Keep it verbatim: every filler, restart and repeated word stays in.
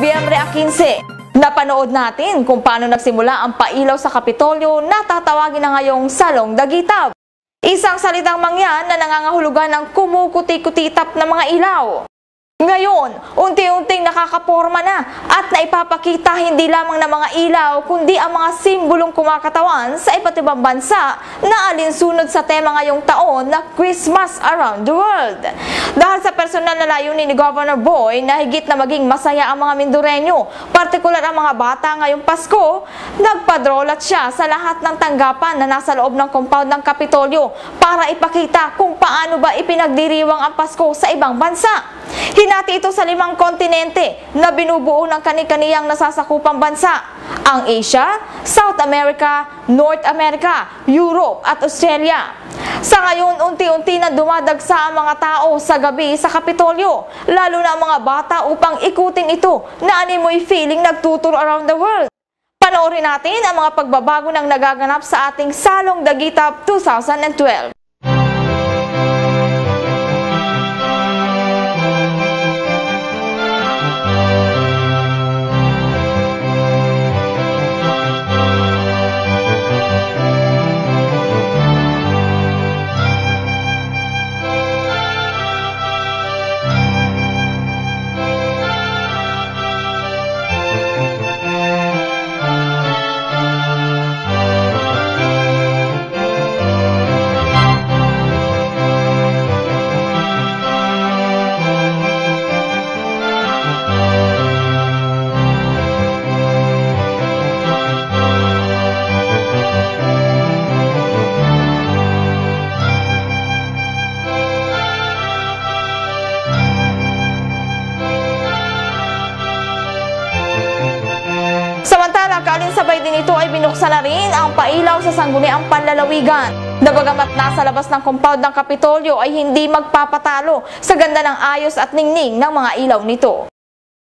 Nobyembre fifteen, napanood natin kung paano nagsimula ang pailaw sa Kapitolyo na tatawagin na ngayong Salong Dagitab. Isang salitang mangyan na nangangahulugan ng kumukuti-kutitap na mga ilaw. Ngayon, unti-unting nakakaporma na at naipapakita hindi lamang ng mga ilaw kundi ang mga simbolong kumakatawan sa iba't ibang bansa na alinsunod sa tema ngayong taon na Christmas Around the World. Dahil sa personal na layunin ni Governor Boy na higit na maging masaya ang mga Mindoreño, partikular ang mga bata ngayong Pasko, nagpadrolat siya sa lahat ng tanggapan na nasa loob ng compound ng Kapitolyo para ipakita kung paano ba ipinagdiriwang ang Pasko sa ibang bansa. Hinati ito sa limang kontinente na binubuo ng kani-kaniyang nasasakupang bansa, ang Asia, South America, North America, Europe at Australia. Sa ngayon, unti-unti na dumadagsa ang mga tao sa gabi sa Kapitolyo, lalo na ang mga bata upang ikutin ito na animoy feeling nagtuturo around the world. Panoorin natin ang mga pagbabago ng nagaganap sa ating Salong Dagitab twenty twelve. Samantala, kaalinsabay din ito ay binuksan na rin ang pailaw sa sangguniang panlalawigan. Na bagamat nasa labas ng compound ng Kapitolyo ay hindi magpapatalo sa ganda ng ayos at ningning ng mga ilaw nito.